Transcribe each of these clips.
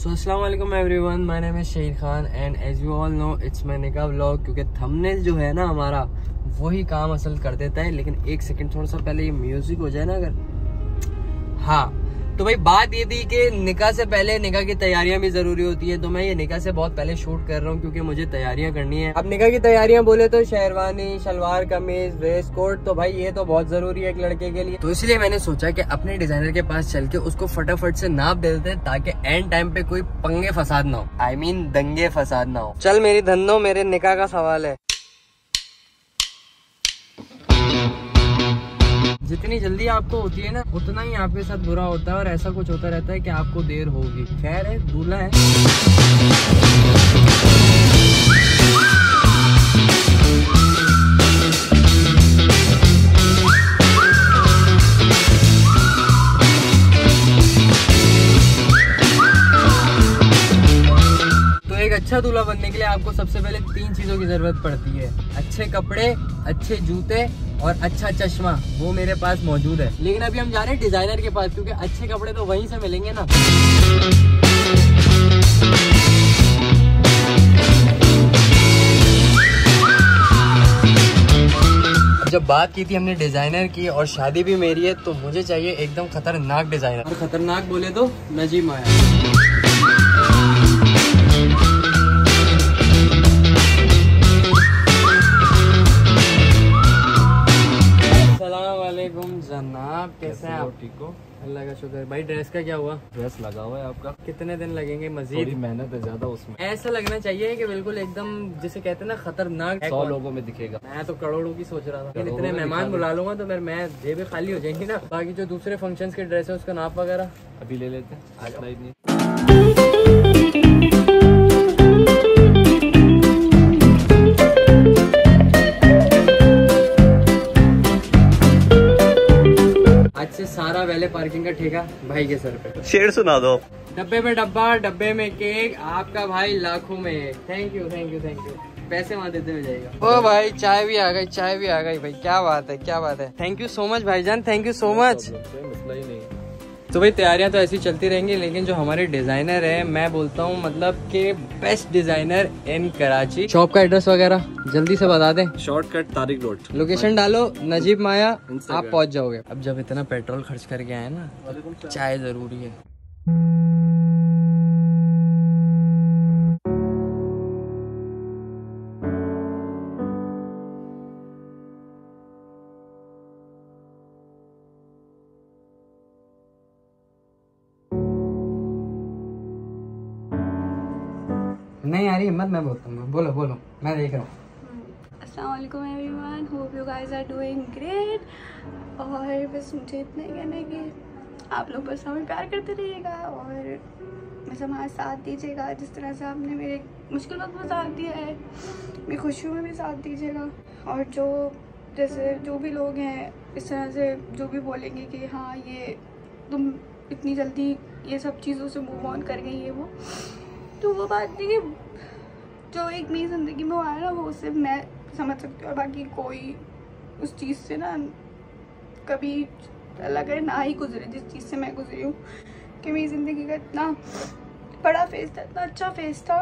सो अस्सलाम वालेकुम everyone, my name is Sher Khan and as you all know it's my nikah vlog. क्योंकि thumbnail जो है ना हमारा वही काम असल कर देता है। लेकिन एक सेकंड थोड़ा सा पहले ये म्यूजिक हो जाए ना अगर, हाँ तो भाई बात ये थी कि निकाह से पहले निकाह की तैयारियां भी जरूरी होती है। तो मैं ये निकाह से बहुत पहले शूट कर रहा हूँ क्योंकि मुझे तैयारियां करनी है। अब निकाह की तैयारियां बोले तो शेरवानी, शलवार कमीज, ड्रेस कोड, तो भाई ये तो बहुत जरूरी है एक लड़के के लिए। तो इसलिए मैंने सोचा कि अपने डिजाइनर के पास चल के उसको फटाफट से नाप दे देते ताकि एंड टाइम पे कोई पंगे फसाद ना हो, I mean दंगे फसाद ना हो। चल मेरी धन्नो, मेरे निकाह का सवाल है। जितनी जल्दी आपको होती है ना उतना ही आपके साथ बुरा होता है और ऐसा कुछ होता रहता है कि आपको देर होगी। खैर है, दूल्हा है। तो एक अच्छा दूल्हा बनने के लिए आपको सबसे पहले 3 चीजों की जरूरत पड़ती है: अच्छे कपड़े, अच्छे जूते और अच्छा चश्मा। वो मेरे पास मौजूद है। लेकिन अभी हम जा रहे हैं डिजाइनर के पास क्योंकि अच्छे कपड़े तो वहीं से मिलेंगे ना। जब बात की थी हमने डिजाइनर की और शादी भी मेरी है तो मुझे चाहिए एकदम खतरनाक डिजाइनर। और खतरनाक बोले तो नजीब माया। जनाब कैसे हैं आप? ठीक हो? अल्लाह का शुक्र। भाई ड्रेस का क्या हुआ? ड्रेस लगा हुआ है आपका। कितने दिन लगेंगे मजीद? थोड़ी मेहनत है ज्यादा उसमें। ऐसा लगना चाहिए कि बिल्कुल एकदम जिसे कहते हैं ना खतरनाक। 100 लोगों में दिखेगा। मैं तो करोड़ों की सोच रहा था। इतने मेहमान बुला लूंगा तो मैं जेबें खाली हो जाएंगी ना। बाकी जो दूसरे फंक्शंस के ड्रेस है उसका नाप वगैरह अभी ले लेते हैं। आज से सारा वैले पार्किंग का ठेका भाई के सर पे। शेर सुना दो। डब्बे में डब्बा, डब्बे में केक, आपका भाई लाखों में एक। Thank you thank you thank you. पैसे वहाँ देते हुए जाएगा। ओ भाई चाय भी आ गई, चाय भी आ गई भाई। क्या बात है, क्या बात है। Thank you so much bhaijaan, thank you so much. मसला ही नहीं। तो भाई तैयारियां तो ऐसी चलती रहेंगी। लेकिन जो हमारे डिजाइनर है, मैं बोलता हूँ मतलब कि best designer in Karachi. Shop का एड्रेस वगैरह जल्दी से बता दें। Shortcut Tariq road. लोकेशन डालो नजीब माया, आप पहुंच जाओगे। अब जब इतना पेट्रोल खर्च करके आए ना, चाय जरूरी है। नहीं यार हिम्मत, मैं बोलता हूँ। बोलो बोलो, मैं देख रहा हूँ। अस्सलाम वालेकुम everyone, hope you guys are doing great. और बस मुझे इतना ही कहना है कि आप लोग बस हमें प्यार करते रहिएगा और बस हमारा साथ दीजिएगा। जिस तरह से आपने मेरे मुश्किल वक्त में साथ दिया है, मेरी खुशियों में भी साथ दीजिएगा। और जो भी लोग हैं इस तरह से जो भी बोलेंगे कि हाँ ये तुम इतनी जल्दी ये सब चीज़ों से मूव ऑन कर गई है, तो वो बात नहीं कि जो एक मेरी ज़िंदगी में हुआ है ना वो सिर्फ मैं समझ सकती हूँ और बाकी कोई उस चीज़ से ना कभी अल्लाह करे ना ही गुजरे जिस चीज़ से मैं गुजरी हूँ। कि मेरी ज़िंदगी का इतना बड़ा फेज था, इतना अच्छा फेज था,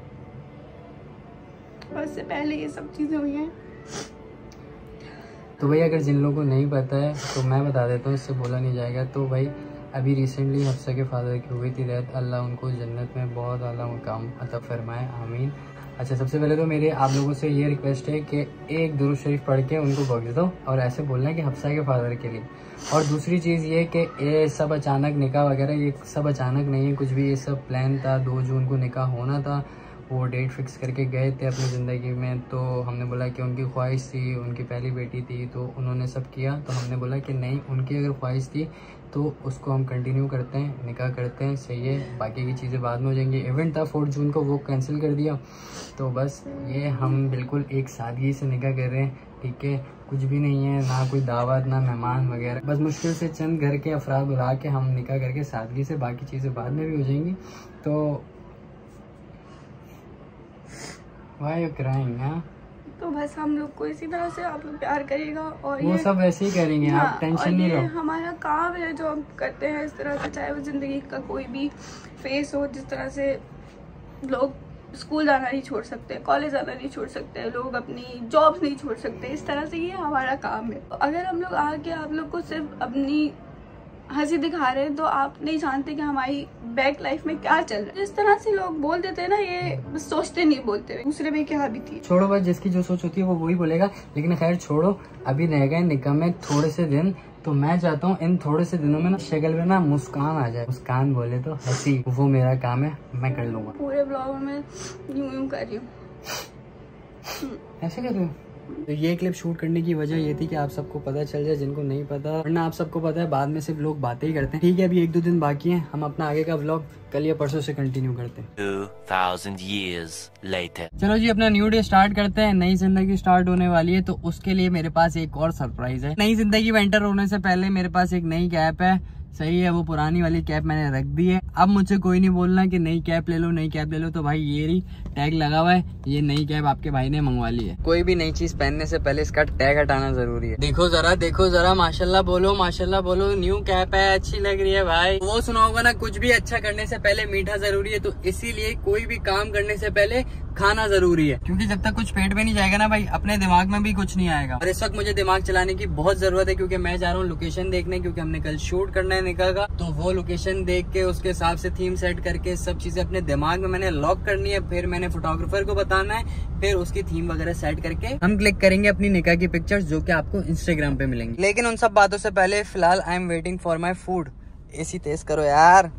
और इससे पहले ये सब चीज़ें हुई हैं। तो भाई अगर जिन लोगों को नहीं पता है तो मैं बता देता हूँ, इससे बोला नहीं जाएगा। तो भाई अभी रिसेंटली हफ्सा के फादर की हुई थी डेथ। अल्लाह उनको जन्नत में बहुत आला मुकाम अता फरमाए, आमीन। अच्छा, सबसे पहले तो मेरे आप लोगों से ये रिक्वेस्ट है कि एक दुरूद शरीफ पढ़ के उनको बख्श दो और ऐसे बोलना है कि हफ्सा के फादर के लिए। और दूसरी चीज़ ये कि ये सब अचानक निकाह वगैरह ये सब अचानक नहीं है कुछ भी, ये सब प्लान था। 2 जून को निकाह होना था, वो डेट फिक्स करके गए थे अपनी ज़िंदगी में। तो हमने बोला कि उनकी ख्वाहिश थी, उनकी पहली बेटी थी तो उन्होंने सब किया। तो हमने बोला कि नहीं, उनकी अगर ख्वाहिश थी तो उसको हम कंटिन्यू करते हैं, निकाह करते हैं, सही है। बाकी की चीज़ें बाद में हो जाएंगी। इवेंट था 4 जून को, वो कैंसिल कर दिया। तो बस ये हम बिल्कुल एक सादगी से निकाह कर रहे हैं, ठीक है। कुछ भी नहीं है, ना कोई दावत ना मेहमान वगैरह, बस मुश्किल से चंद घर के अफराद बुला के हम निकाह करके सादगी से, बाकी चीज़ें बाद में भी हो जाएंगी। तो Why are you crying, huh? तो बस हम लोग को इसी तरह से आप लोग प्यार करिएगा। और वो सब वैसे ही करेंगे, आप टेंशन नहीं लो। हमारा काम है जो हम करते हैं इस तरह से, चाहे वो जिंदगी का कोई भी फेस हो। जिस तरह से लोग स्कूल जाना नहीं छोड़ सकते, कॉलेज जाना नहीं छोड़ सकते, लोग अपनी जॉब्स नहीं छोड़ सकते, इस तरह से ये हमारा काम है। अगर हम लोग आके आप लोग को सिर्फ अपनी हंसी दिखा रहे हैं तो आप नहीं जानते कि हमारी बैक लाइफ में क्या चल रहा है। जिस तरह से लोग बोल देते हैं ना, ये सोचते नहीं बोलते हुए दूसरे में क्या बीती। छोड़ो भाई, जिसकी जो सोच होती है वो वही बोलेगा। लेकिन खैर छोड़ो, अभी रह गए निकाह में थोड़े से दिन, तो मैं चाहता हूँ इन थोड़े से दिनों में ना शक्ल में ना मुस्कान आ जाए। मुस्कान बोले तो हंसी, वो मेरा काम है, मैं कर लूंगा। पूरे ब्लॉग में यूं कर रही हूँ, ऐसे कर रहे हो। तो ये क्लिप शूट करने की वजह ये थी कि आप सबको पता चल जाए, जिनको नहीं पता, वरना आप सबको पता है बाद में सिर्फ लोग बातें ही करते हैं। ठीक है, अभी 1-2 दिन बाकी हैं, हम अपना आगे का व्लॉग कल या परसों से कंटिन्यू करते हैं। 2000 years later. चलो जी, अपना न्यू डे स्टार्ट करते हैं। नई जिंदगी स्टार्ट होने वाली है, तो उसके लिए मेरे पास एक और सरप्राइज है। नई जिंदगी में एंटर होने से पहले मेरे पास एक नई कैप है। सही है, वो पुरानी वाली कैप मैंने रख दी है। अब मुझसे कोई नहीं बोलना कि नई कैप ले लो, नई कैप ले लो। तो भाई ये रही, टैग लगा हुआ है, ये नई कैप आपके भाई ने मंगवा ली है। कोई भी नई चीज पहनने से पहले इसका टैग हटाना जरूरी है। देखो जरा, देखो जरा, माशाल्लाह बोलो, माशाल्लाह बोलो। न्यू कैप है, अच्छी लग रही है भाई। वो सुना होगा ना, कुछ भी अच्छा करने से पहले मीठा जरूरी है। तो इसीलिए कोई भी काम करने से पहले खाना जरूरी है, क्योंकि जब तक कुछ पेट में नहीं जाएगा ना भाई, अपने दिमाग में भी कुछ नहीं आएगा। और इस वक्त मुझे दिमाग चलाने की बहुत जरूरत है, क्योंकि मैं जा रहा हूँ लोकेशन देखने, क्योंकि हमने कल शूट करना है निकाह का। तो वो लोकेशन देख के उसके हिसाब से थीम सेट करके सब चीजें अपने दिमाग में मैंने लॉक करनी है। फिर मैंने फोटोग्राफर को बताना है, फिर उसकी थीम वगैरह सेट करके हम क्लिक करेंगे अपनी निकाह की पिक्चर्स, जो कि आपको इंस्टाग्राम पे मिलेंगी। लेकिन उन सब बातों से पहले फिलहाल I am waiting for my food. AC तेज करो यार।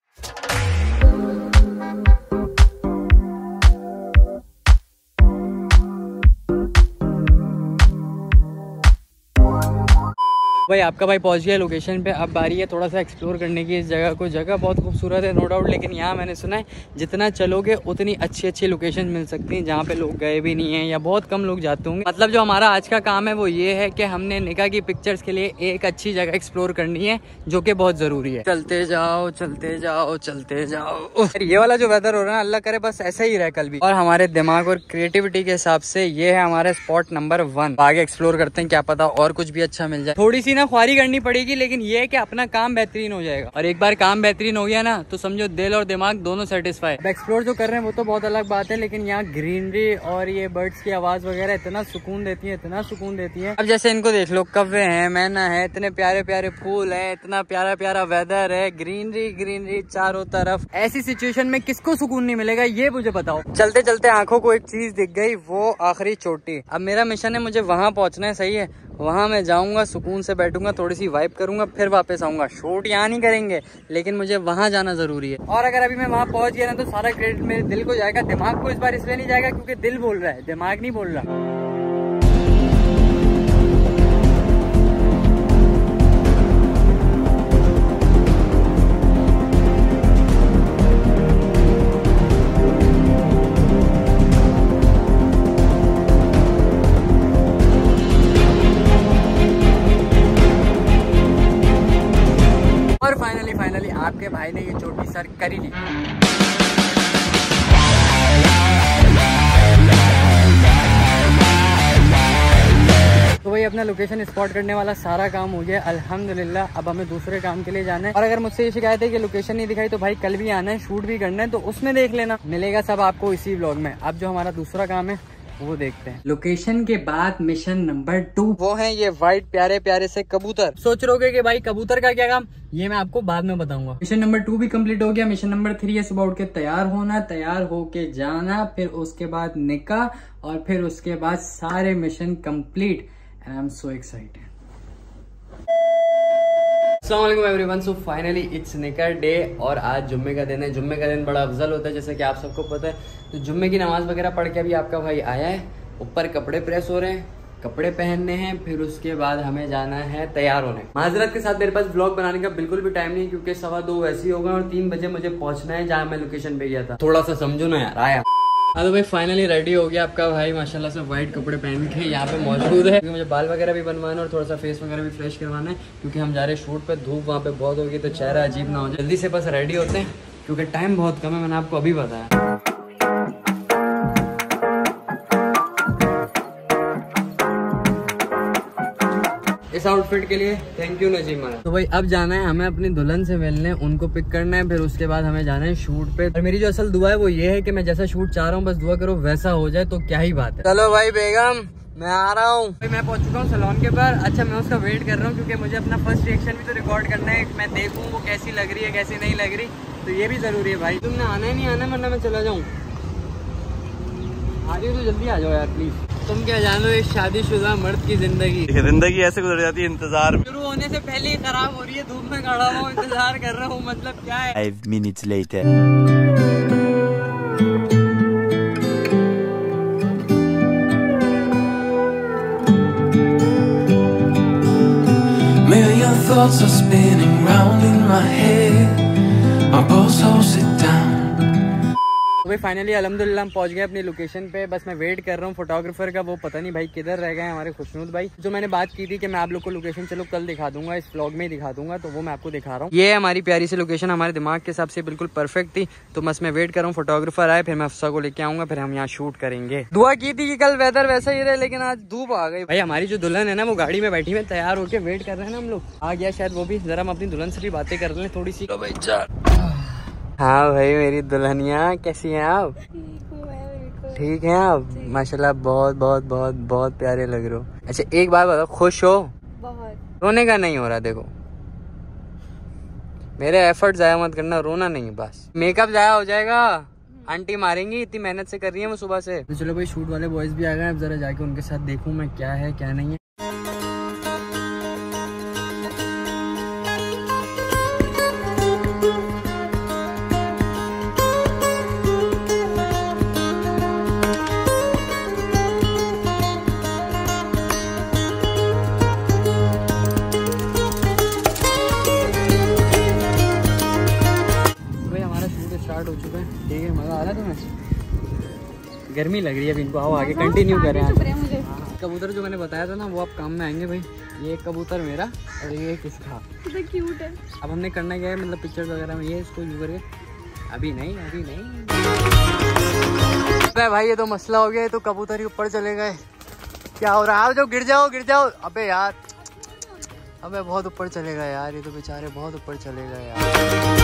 भाई आपका भाई पहुंच गया लोकेशन पे। अब बारी है थोड़ा सा एक्सप्लोर करने की इस जगह को। जगह बहुत खूबसूरत है नो डाउट, लेकिन यहाँ मैंने सुना है जितना चलोगे उतनी अच्छी अच्छी लोकेशन मिल सकती हैं, जहाँ पे लोग गए भी नहीं हैं या बहुत कम लोग जाते होंगे। मतलब जो हमारा आज का काम है वो ये है कि हमने निकाह की पिक्चर्स के लिए एक अच्छी जगह एक्सप्लोर करनी है, जो कि बहुत जरूरी है। चलते जाओ, चलते जाओ, चलते जाओ। ये वाला जो वेदर हो रहा है, अल्लाह करे बस ऐसा ही रहे कल भी। और हमारे दिमाग और क्रिएटिविटी के हिसाब से ये है हमारा स्पॉट नंबर 1। आगे एक्सप्लोर करते हैं, क्या पता और कुछ भी अच्छा मिल जाए। थोड़ी सी ना ख्वारी करनी पड़ेगी, लेकिन ये है कि अपना काम बेहतरीन हो जाएगा। और एक बार काम बेहतरीन हो गया ना, तो समझो दिल और दिमाग दोनों सेटिस्फाई। एक्सप्लोर जो कर रहे हैं वो तो बहुत अलग बात है, लेकिन यहाँ ग्रीनरी और ये बर्ड्स की आवाज वगैरह इतना सुकून देती है, इतना सुकून देती है। अब जैसे इनको देख लो, कव्वे हैं, मैना है, इतने प्यारे प्यारे फूल है, इतना प्यारा प्यारा वेदर है, ग्रीनरी ग्रीनरी चारों तरफ। ऐसी सिचुएशन में किसको सुकून नहीं मिलेगा, ये मुझे बताओ। चलते चलते आंखों को एक चीज दिख गई, वो आखिरी चोटी। अब मेरा मिशन है, मुझे वहां पहुंचना है। सही है, वहां मैं जाऊंगा, सुकून से बैठूंगा, थोड़ी सी वाइब करूंगा, फिर वापस आऊंगा। शूट यहाँ नहीं करेंगे, लेकिन मुझे वहां जाना जरूरी है। और अगर अभी मैं वहां पहुंच गया ना, तो सारा क्रेडिट मेरे दिल को जाएगा। दिमाग को इस बार इसलिए नहीं जाएगा क्योंकि दिल बोल रहा है, दिमाग नहीं बोल रहा। और फाइनली आपके भाई ने ये चोटी सर कर ही ली। तो वही अपना लोकेशन स्पॉट करने वाला सारा काम हो गया अल्हम्दुलिल्लाह। अब हमें दूसरे काम के लिए जाना है। और अगर मुझसे ये शिकायत है कि लोकेशन नहीं दिखाई, तो भाई कल भी आना है, शूट भी करना है, तो उसमें देख लेना, मिलेगा सब आपको इसी व्लॉग में। अब जो हमारा दूसरा काम है वो देखते हैं। लोकेशन के बाद मिशन नंबर 2, वो है ये व्हाइट प्यारे प्यारे से कबूतर। सोच रहे हो कि भाई कबूतर का क्या काम, ये मैं आपको बाद में बताऊंगा। मिशन नंबर 2 भी कंप्लीट हो गया। मिशन नंबर 3 है सुबह उठ के तैयार होना, तैयार होके जाना, फिर उसके बाद निकाह, और फिर उसके बाद सारे mission complete. I am so excited. अस्सलामुअलैकुम everyone. So finally it's nikah day, और आज जुम्मे का दिन है। जुम्मे का दिन बड़ा अफजल होता है, जैसे कि आप सबको पता है। तो जुम्मे की नमाज वगैरह पढ़ के अभी आपका भाई आया है, ऊपर कपड़े प्रेस हो रहे हैं, कपड़े पहनने हैं, फिर उसके बाद हमें जाना है तैयार होने। माजरत के साथ मेरे पास ब्लॉग बनाने का बिल्कुल भी टाइम नहीं, क्योंकि 2:15 वैसे ही होगा और 3 बजे मुझे पहुंचना है जहाँ मैं लोकेशन पे गया था। थोड़ा सा समझो ना यार। आया तो भाई फाइनली रेडी हो गया आपका भाई माशाल्लाह से, व्हाइट कपड़े पहन के यहाँ पे मौजूद है। क्योंकि मुझे बाल वगैरह भी बनवाना है और थोड़ा सा फेस वगैरह भी फ्रेश करवाना है, क्योंकि हम जा रहे हैं शूट पे। धूप वहाँ पे बहुत होगी, तो चेहरा अजीब ना हो जाए। जल्दी से बस रेडी होते हैं, क्योंकि टाइम बहुत कम है, मैंने आपको अभी बताया। इस आउटफिट के लिए थैंक यू नजीमा। तो भाई अब जाना है हमें अपनी दुल्हन से मिलने, उनको पिक करना है, फिर उसके बाद हमें जाना है शूट पे। और मेरी जो असल दुआ है वो ये है कि मैं जैसा शूट चाह रहा हूँ बस दुआ करो वैसा हो जाए, तो क्या ही बात है। चलो भाई बेगम मैं आ रहा हूँ। मैं पहुंच चुका हूँ सैलून के पास। अच्छा मैं उसका वेट कर रहा हूँ क्योंकि मुझे अपना फर्स्ट रिएक्शन भी तो रिकॉर्ड करना है, मैं देखूँ वो कैसी लग रही है कैसी नहीं लग रही, तो ये भी जरूरी है भाई। तुमने आना ही नहीं आना वरना मैं चला जाऊँ। आ रही हो तो जल्दी आ जाओ यार प्लीज। तुम क्या जानो इस शादीशुदा मर्द की जिंदगी ऐसे गुजर जाती है इंतजार में। शुरू होने से पहले ही खराब हो रही है, धूप में खड़ा हुआ इंतजार कर रहा हूँ, मतलब क्या है। 5 minutes later. Million thoughts are spinning round in my head. My pulse holds it down. तो भाई फाइनली अल्हम्दुलिल्लाह हम पहुंच गए अपनी लोकेशन पे। बस मैं वेट कर रहा हूँ फोटोग्राफर का, वो पता नहीं भाई किधर रह गए हमारे खुशनूद भाई। जो मैंने बात की थी कि मैं आप लोग को लोकेशन चलो कल दिखा दूंगा, इस व्लॉग में ही दिखा दूंगा, तो वो मैं आपको दिखा रहा हूँ। ये हमारी प्यारी सी लोकेशन हमारे दिमाग के हिसाब से बिल्कुल परफेक्ट थी। तो बस मैं वेट कर रहा हूँ फोटोग्राफर आए, फिर मैं अफसा को लेके आऊंगा, फिर हम यहाँ शूट करेंगे। दुआ की थी कि कल वेदर वैसा ही रहे, लेकिन आज धूप आ गई। भाई हमारी जो दुल्हन है ना वो गाड़ी में बैठी में तैयार होकर वेट कर रहे हैं ना हम लोग। आ गया शायद वो भी, जरा हम अपनी दुल्हन से भी बातें कर लें थोड़ी सी। हाँ भाई मेरी दुल्हनिया कैसी हैं आप? ठीक है आप? माशाल्लाह बहुत बहुत बहुत बहुत प्यारे लग रहे हो। अच्छा एक बात बताओ, खुश हो? बहुत। रोने का नहीं हो रहा, देखो मेरे एफर्ट जाया मत करना, रोना नहीं बस। मेकअप जाया हो जाएगा, आंटी मारेंगी, इतनी मेहनत से कर रही है वो सुबह से। तो चलो भाई शूट वाले बॉयज भी आ गए, अब जरा जाके उनके साथ देखूं मैं क्या है क्या नहीं है। स्टार्ट हो चुका है, ठीक है। मजा आ रहा है तुम्हें? गर्मी लग रही है अभी इनको, आओ आगे कंटिन्यू करें। कबूतर जो मैंने बताया था ना वो अब काम में आएंगे भाई। ये एक कबूतर मेरा और ये किसका, क्यूट है। अब हमने करना क्या है, मतलब पिक्चर्स वगैरह में ये इसको यू करके अभी नहीं भाई ये तो मसला हो गया है। तो कबूतर ही ऊपर चले गए, क्या हो रहा है? जो गिर जाओ गिर जाओ। अबे यार अबे बहुत ऊपर चलेगा यार, ये तो बेचारे बहुत ऊपर चले गए यार।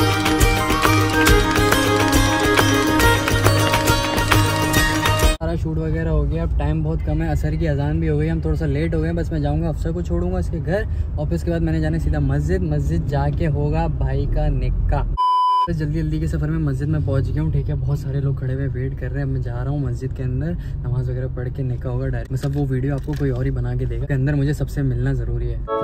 सारा शूट वगैरह हो गया, अब टाइम बहुत कम है, असर की अजान भी हो गई, हम थोड़ा सा लेट हो गए। बस मैं जाऊंगा अफसर को छोड़ूंगा इसके घर, और फिर उसके बाद मैंने जाना सीधा मस्जिद जाके होगा भाई का निकाह। तो जल्दी जल्दी के सफ़र में मस्जिद में पहुंच गया हूँ, ठीक है। बहुत सारे लोग खड़े हुए वेट कर रहे हैं, मैं जा रहा हूँ मस्जिद के अंदर, नमाज वगैरह पढ़ के निकाह होगा डायरेक्ट। मतलब वो वीडियो आपको कोई और ही बना के देगा, के अंदर मुझे सबसे मिलना ज़रूरी है।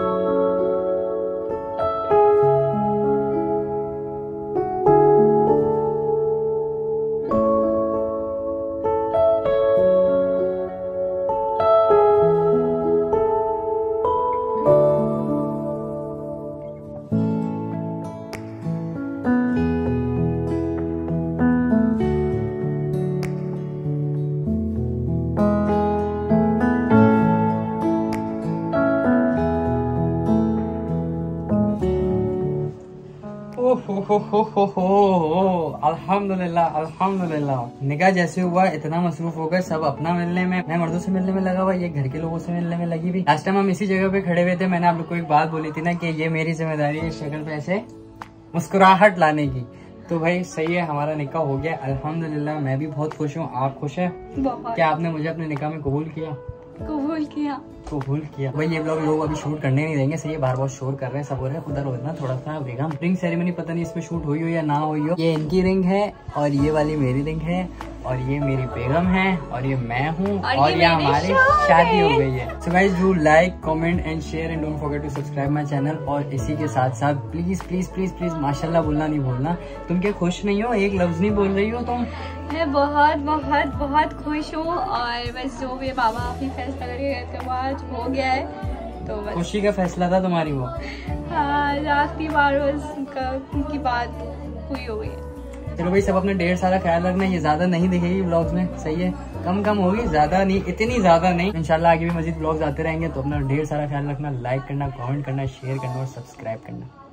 अल्हम्दुलिल्लाह निकाह जैसे हुआ इतना मसरूफ हो गए सब अपना मिलने में, मैं मर्दों से मिलने में लगा हुआ, ये घर के लोगों से मिलने में लगी भी। लास्ट टाइम हम इसी जगह पे खड़े हुए थे, मैंने आप लोग को एक बात बोली थी ना कि ये मेरी जिम्मेदारी है शक्ल पे ऐसे मुस्कुराहट लाने की। तो भाई सही है, हमारा निकाह हो गया अल्हम्दुलिल्लाह। मैं भी बहुत खुश हूँ, आप खुश है? क्या आपने मुझे अपने निकाह में कबूल किया? कबूल किया। भाई ये व्लॉग लोग अभी शूट करने नहीं देंगे, सही है, बार बार शोर कर रहे हैं, सब हो रहा है, खुदा रोजना थोड़ा सा बेगम। रिंग सेरेमनी पता नहीं इसमें शूट हुई हो या ना हुई हो। ये इनकी रिंग है और ये वाली मेरी रिंग है, और ये मेरी बेगम है, और ये मैं हूँ, और ये हमारी शादी हो गई है। So guys do like comment and share and don't forget to subscribe my channel. और इसी के साथ साथ प्लीज प्लीज प्लीज प्लीज माशाल्लाह बोलना नहीं भूलना। तुम क्या खुश नहीं हो? एक लफ्ज नहीं बोल रही हो तुम। मैं बहुत बहुत बहुत खुश हूँ, और बस जो भी बाबा अभी फैसला करके गए थे वो आज हो गया है, तो बस खुशी का फैसला था तुम्हारी वो। हाँ आखिरी बार बस उनकी बात हुई हो गई। चलो भाई सब अपने ढेर सारा ख्याल रखना, ये ज्यादा नहीं दिखेगी व्लॉग्स में, सही है, कम होगी, ज्यादा नहीं, इतनी ज्यादा नहीं। इंशाल्लाह आगे भी मजीद व्लॉग्स आते रहेंगे, तो अपना ढेर सारा ख्याल रखना, लाइक करना, कमेंट करना, शेयर करना और सब्सक्राइब करना।